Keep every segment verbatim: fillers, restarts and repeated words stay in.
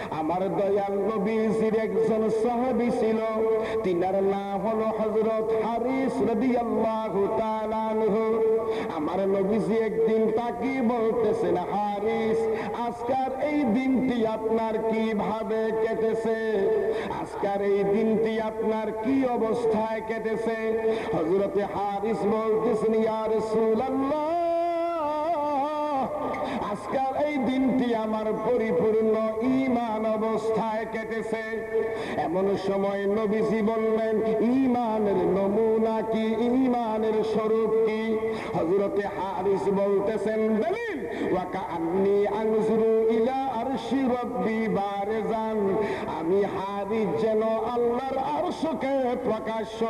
আমার দয়াল নবীজির একজন সাহাবী ছিল, তিনার নাম হলো হযরত হারিস রাদিয়াল্লাহু তাআলা আনহু। আমার নবীজি একদিন তাকে বলতেছেন, হারিস, আজকের এই দিনটি আপনার কিভাবে কেটেছে? আজকের এই দিনটি আপনার কি অবস্থায় কেটেছে? হযরতে হারিস বলতেছেন, ইয়া রাসূলুল্লাহ, আজকাল এই দিনটি আমার পরিপূর্ণ ঈমান অবস্থায় কেটেছে। এমন সময় নবীজি বললেন, ঈমানের নমুনা কি, ঈমানের স্বরূপ কি? হযরতে হারিস বলতেছেন, দলিল, ওয়া কাআন্নী আনজুরু ইলা আরশি রাব্বি বারিজান, আমি হারিস যেন আল্লাহর আরশকে প্রকাশ্য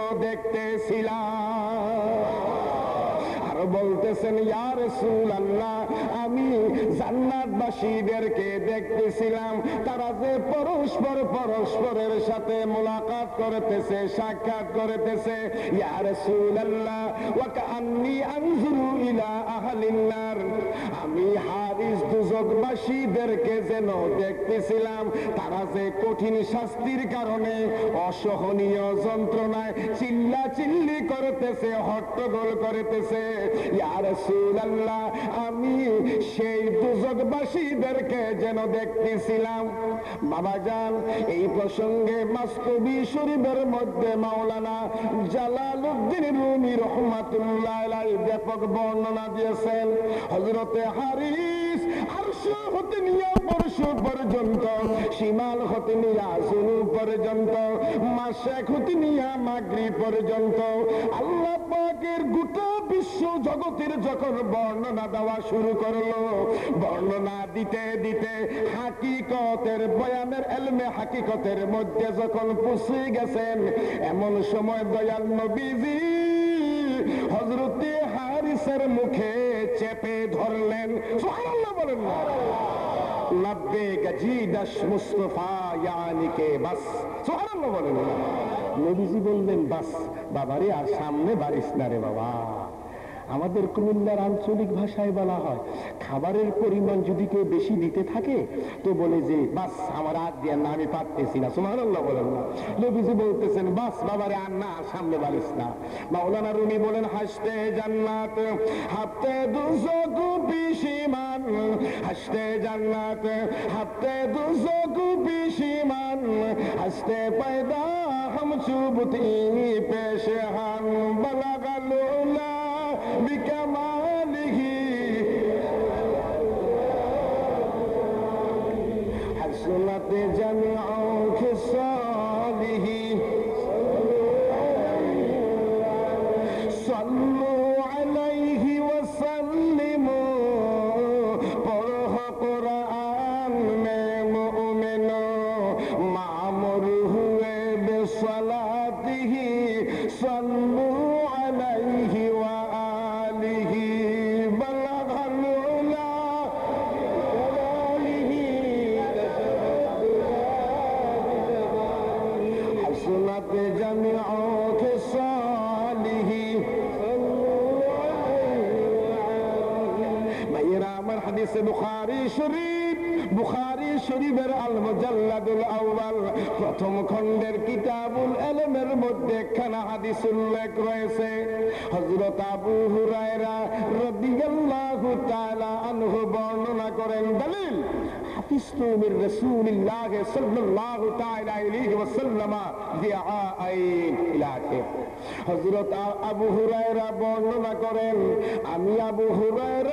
দেখতেছিলাম। বলতেছেন, ইয়া রাসূলুল্লাহ, আমি জান্নাতবাসীদেরকে দেখতেছিলাম, তারা যে পরস্পর পরস্পরের সাথে মুলাকাত করতেছে, সাক্ষাৎ করতেছে। ইয়া রাসূলুল্লাহ, ওয়া কাআন্নী আনজুরু ইলা আহলিন নার, আমি হারিস দুজকবাসীদেরকে যেন দেখতেছিলাম, তারা যে কঠিন শাস্তির কারণে অসহনীয় যন্ত্রণায় চিল্লা চিল্লি করতেছে, হট্টগোল করতেছে। ইয়া রাসূলুল্লাহ, আমি সেই দুজকবাসীদেরকে যেন দেখতেছিলাম। বাবাজান, এই প্রসঙ্গে মাসনবী শরীফের মধ্যে মাওলানা জালালউদ্দিন রুমি রাহমাতুল্লাহ আলাইহি ব্যাপক বর্ণনা দিয়েছেন। হযরতে হারিস আরশ হতে নিয়ে পরশ পর্যন্ত, শিমাল হতে নিয়ে জুনুব পর্যন্ত, মাশরিক হতে নিয়ে মাগরিব পর্যন্ত আল্লাহ পাকের গোটা বিশ্ব জগতের যখন বর্ণনা দেওয়া শুরু করলো, বর্ণনা দিতে দিতে হাকিকতের বয়ানের এলমে হাকিকতের মধ্যে যখন পৌঁছে গেছেন, এমন সময় দয়াল নবীজি হযরতে হারিসের মুখে চেপে ধরলেন। সুবহানাল্লাহ বলেন না? নব্বে গজিদাস মুস্তাফা ইয়ানি কে বাস। সুবহানাল্লাহ বলেন না? নবীজি বললেন, বাস বাবারে, আর সামনে বাড়িস না রে বাবা। আমাদের কুমিল্লার আঞ্চলিক ভাষায় বলা হয়, খাবারের পরিমাণ যদি কেউ বেশি দিতে থাকে তো বলে যে, বাস আমার আর দিয়ে না, আমি পারতেছি না। সুবহানাল্লাহ বলেন না? নবীজি বলতেছেন, বাস বাবারে, আর না, সামনে বাড়িস না। মাওলানা রুমি বলেন, হাসতে জান্নাত হাতে দুজক বিশিমান, হাসতে জান্নাত হাতে দুজক বিশিমান, হাসতে পয়দা हम चुबती पेशहान बलगलुला बिकमालिही हसनत जमीउ खिसालिही सल्लु अलैहि वसल्लिमु पढ़ कुरान में मुमिनो मामुर हुए सलातिही सल्लु अलैहि व आलिही बलगल उला आलिही हसनत जमीउ खिसालिही। भाइरा আমার হাদিসে বুখারী শরীফ, বুখারী শরীফের আল মুজাল্লাদুল আউয়াল প্রথম খণ্ডের কিতাবুল ইলমের মধ্যে একখানা হাদিস উল্লেখ রয়েছে। হযরত আবু হুরায়রা রাদিয়াল্লাহু তাআলা আনহু বর্ণনা করেন, দলিল, হাফিজতু মির রাসূলিল্লাহ সাল্লাল্লাহু তাআলা আলাইহি ওয়াসাল্লাম বিআআইন ইলা আখির। হযরত আবু হুরায়রা বর্ণনা করেন, আমি আবু হুরায়রা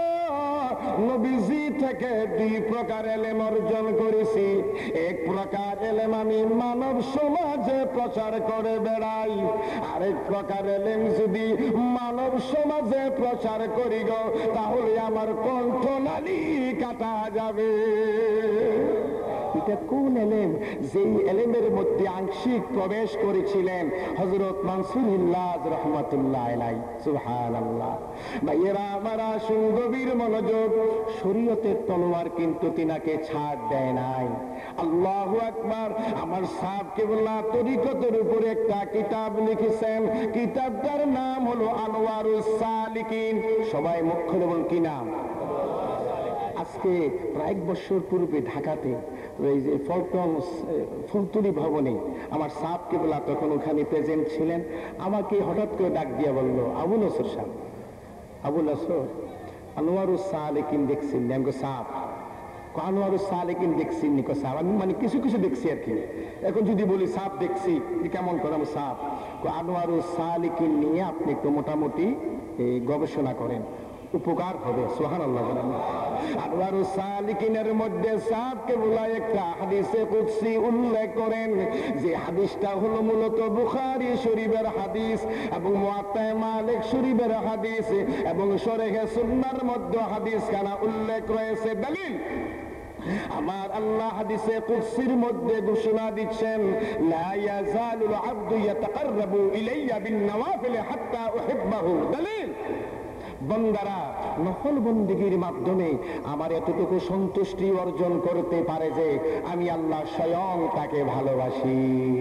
নবীজি থেকে দুই প্রকার এলেম অর্জন করেছি। এক প্রকার এলেম আমি মানব সমাজে প্রচার করে বেড়াই, আরেক প্রকার এলেম যদি মানব সমাজে প্রচার করি গো, তাহলে আমার কণ্ঠনালী কাটা যাবে। এটা কোন এলেম? যেই এলেমের মধ্যে আংশিক প্রবেশ করেছিলেন হযরত মানসুর ইল্লাজ রাহমাতুল্লাহ আলাইহি। সুবহানাল্লাহ। ভাইয়েরা আমার, আসুন গভীর মনোযোগ। শরীয়তের তলোয়ার কিন্তু তিনাকে ছাড় দেয় নাই। আল্লাহু আকবার। আমার সাহেব কেবলা তরিকতের উপরে একটা কিতাব লিখেছেন, কিতাবটার নাম হলো আনওয়ারুস সালিকিন। সবাই মুখ খুলে বলুন, কি নাম? আজকে প্রায় এক বছর পূর্বে ঢাকাতে এই যে ফলটন ফুলতুলি ভবনে আমার সাহেব কেবলা তখন ওখানে প্রেজেন্ট ছিলেন। আমাকে হঠাৎ করে ডাক দিয়ে বলল, আবুল নসর সাহেব, আবুল নসর আনোয়ারুস সালেকিন দেখছেন? আমি কই সাহেব, আনোয়ারুস সালেকিন দেখছেন নি? কই সাহেব আমি মানে কিছু কিছু দেখছি আর কি। এখন যদি বলি সাহেব দেখছি কেমন করে? আমি সাহেব আনোয়ারুস সালেকিন নিয়ে আপনি একটু মোটামুটি গবেষণা করেন, উপকার হবে। সুবহানাল্লাহ। আনোয়ারুস সালিকিনের মধ্যে সাহেব কেবলা একটা হাদিসে কুদসি উল্লেখ করেন, যে হাদিসটা হলো মূলত বুখারী শরীফের হাদিস এবং মুয়াত্তা মালিক শরীফের হাদিস এবং শরহে সুন্নাহর মধ্যে হাদিস খানা উল্লেখ রয়েছে। দলিল আমার আল্লাহ হাদিসে কুদসির মধ্যে ঘোষণা দিচ্ছেন, লা ইয়াজালুল আবদু ইয়াতাকাররাবু ইলাইয়া বিন নওয়াফিল হাত্তা উহিব্বাহু। দলিল বান্দারা নফল বন্দেগীর মাধ্যমে আমার এতটুকু সন্তুষ্টি অর্জন করতে পারে যে আমি আল্লাহ স্বয়ং তাকে ভালোবাসি।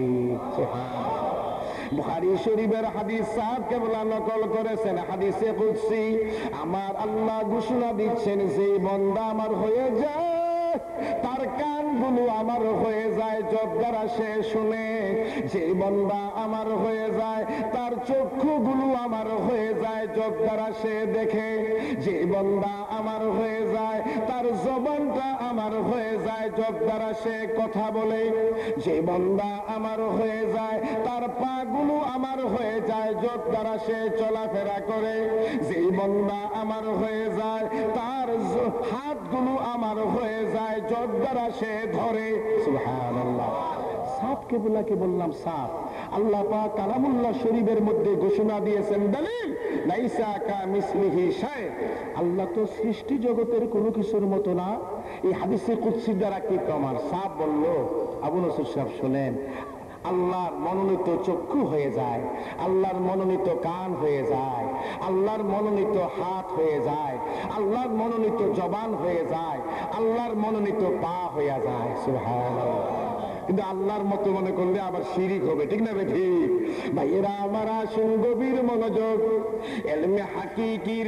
বুখারী শরীফের হাদিস সাহেব কেবলা নকল করেছেন হাদিসে কুদসি। আমার আল্লাহ ঘোষণা দিচ্ছেন, যে বান্দা আমার হয়ে যায় তার কানগুলো আমার হয়ে যায় যত দ্বারা সে শুনে, যে বান্দা আমার হয়ে যায় তার চক্ষুগুলো আমার হয়ে যায় যত দ্বারা সে দেখে, যে বান্দা আমার হয়ে যায় তার জবানটা আমার হয়ে যায় যত দ্বারা সে কথা বলে, যে বান্দা আমার হয়ে যায় তার পাগুলো আমার হয়ে যায় যত দ্বারা সে চলাফেরা করে, যে বান্দা আমার হয়ে যায় তার হাতগুলো আমার হয়ে যায় যত দ্বারা সে ধরে। সুবহানাল্লাহ। সাফ কেবলাকে বললাম সাফ। আল্লাহ পাক কালামুল্লাহ শরীফের মধ্যে ঘোষণা দিয়েছেন, দলিল লাইসা কামিসলিহি শাই, আল্লাহ তো সৃষ্টি জগতের কোনো কিছুর মতো না। এই হাদিসে কুদসির দ্বারা কি প্রমাণ? সাফ বলল, আবু নসর সাহেব শুনেন, আল্লাহর মনোনীত চক্ষু হয়ে যায়, আল্লাহর মনোনীত কান হয়ে যায়, আল্লাহর মনোনীত হাত হয়ে যায়, আল্লাহর মনোনীত জবান হয়ে যায়, আল্লাহর মনোনীত পা হয়ে যায়। সুবহানাল্লাহ। কিন্তু আল্লাহর মতো মনে করলে আবার শিরিক হবে, ঠিক না? ঠিক ভাইয়েরা আমার, আসুন গভীর মনোযোগ। এলমে হাকিকির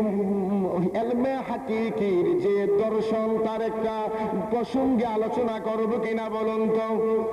এলমে হাকিকির যে দর্শন তার একটা প্রসঙ্গে আলোচনা করবো কিনা বলুন তো?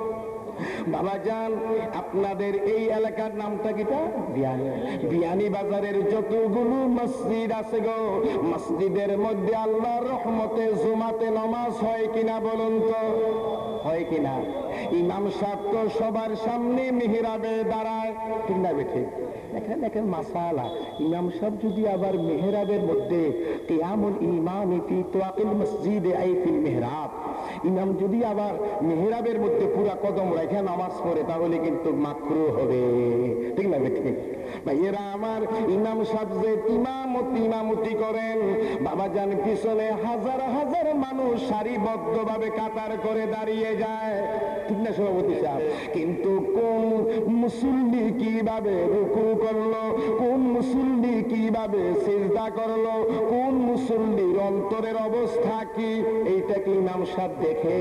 বাবা জান, আপনাদের এই এলাকার নামটা কিটা? বিয়ানি। বিয়ানি বাজারের যতগুলো মসজিদ আছে গো, মসজিদের মধ্যে আল্লাহর রহমতে জুমাতে নামাজ হয় কিনা বলুন তো? হয় কিনা? ইমাম সাহেব তো সবার সামনে মিহরাবে দাঁড়ায়, ঠিক না? ঠিক। এখানে দেখেন মাসালা, ইমাম সাহেব যদি আবার মেহরাবের মধ্যে কিয়ামুল ইমামি ফি তোয়াকিল মসজিদে আই ফিল মিহরাব, ইমাম যদি আবার মেহরাবের মধ্যে পুরা কদম রেখে নামাজ পড়ে তাহলে কিন্তু মাকরুহ হবে, ঠিক না? ঠিক ভাইয়েরা আমার, ইমাম সাহেব যে ইমামতি ইমামতি করেন, বাবা জান পিছনে হাজার হাজার মানুষ সারিবদ্ধ ভাবে কাতার করে দাঁড়িয়ে যায়, ঠিক না সভাপতি সাহেব? কিন্তু কোন মুসল্লি কিভাবে রুকু করলো, কোন মুসল্লি কিভাবে সিজদা করলো, কোন মুসল্লির অন্তরের অবস্থা কি, এইটা কি ইমাম সাহেব দেখে?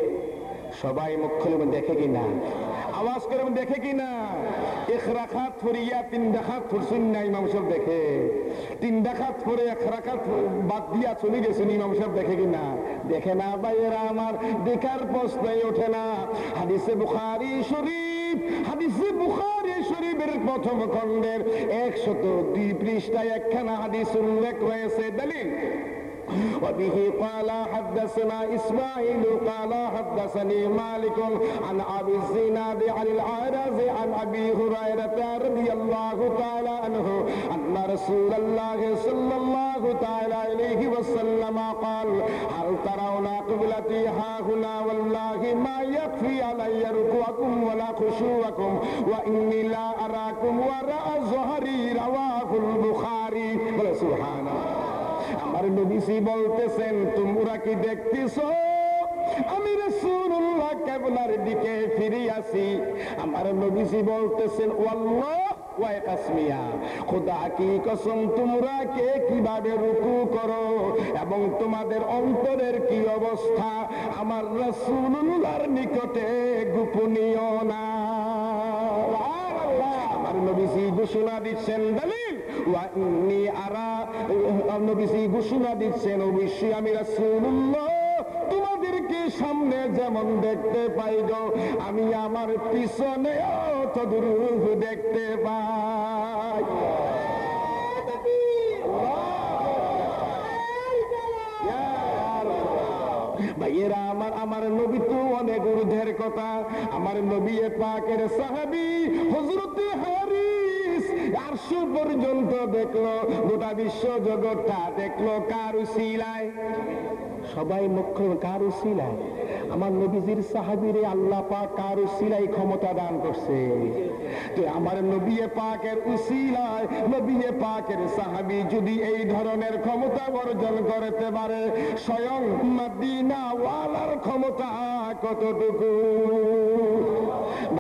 সবাই মুখ খুলে দেখে কিনা? আওয়াজ করে দেখে কিনা? এক রাকাত পড়িয়া তিন রাকাত পড়ছেন না, ইমাম সাহেব দেখে? তিন রাকাত পড়ে এক রাকাত বাদ দিয়া চলে গেছেন, ইমাম সাহেব দেখে কিনা? দেখে না ভাইয়েরা আমার, দেখার প্রশ্নই ওঠে না। হাদিসে বুখারী শরীফ, হাদিসে বুখারী শরীফের প্রথম খণ্ডের একশত দুই পৃষ্ঠায় একখানা হাদিস উল্লেখ রয়েছে। দলিল وبه قال حدثنا إسماعيل قال حدثني مالك عن أبي الزناد عن الأعرج عن أبي هريرة رضي الله تعالى عنه أن رسول الله صلى الله تعالى عليه وسلم قال هل ترون قبلتي ها هنا والله ما يكفي علي ركوعكم ولا خشوعكم وإني لا أراكم وراء ظهري رواه البخاري سبحان الله। আমার নবীজি বলতেছেন, তোমরা কি দেখতেছো আমি রাসূলুল্লাহ কিবলার দিকে ফিরে আসি? আমার নবীজি বলতেছেন, ওয়াল্লাহ ওয়া কাসমিয়া, খোদা কি কসম, তোমরা কে কিভাবে রুকু করো এবং তোমাদের অন্তরের কি অবস্থা আমার রাসূলুল্লাহর নিকটে গোপনীয় না। আমার নবীজি ঘোষণা দিচ্ছেন, দলিল ওয়া ইন্নী আরা, নবীজি ঘোষণা দিচ্ছেন অবশ্যই আমি রাসূলুল্লাহ তোমাদেরকে সামনে যেমন দেখতে পাই গো, আমি আমার পিছনেও তদ্রূপ দেখতে পাই। ভাইয়েরা আমার, আমার নবী তো অনেক ঊর্ধ্বের কথা। আমার নবী পাকের সাহাবী হযরত হারিস আরশ পর্যন্ত দেখলো, গোটা বিশ্ব জগৎটা দেখলো কার উসিলায়? সবাই মুখ্য কার উসিলায়? আমার নবীজির সাহাবীরে আল্লাহ পাক কার উসিলায় ক্ষমতা দান করছে। তো আমার নবী পাকের উসিলায় নবী পাকের সাহাবী যদি এই ধরনের ক্ষমতা অর্জন করতে পারে, স্বয়ং মদিনা ওয়ালার ক্ষমতা কতটুকু?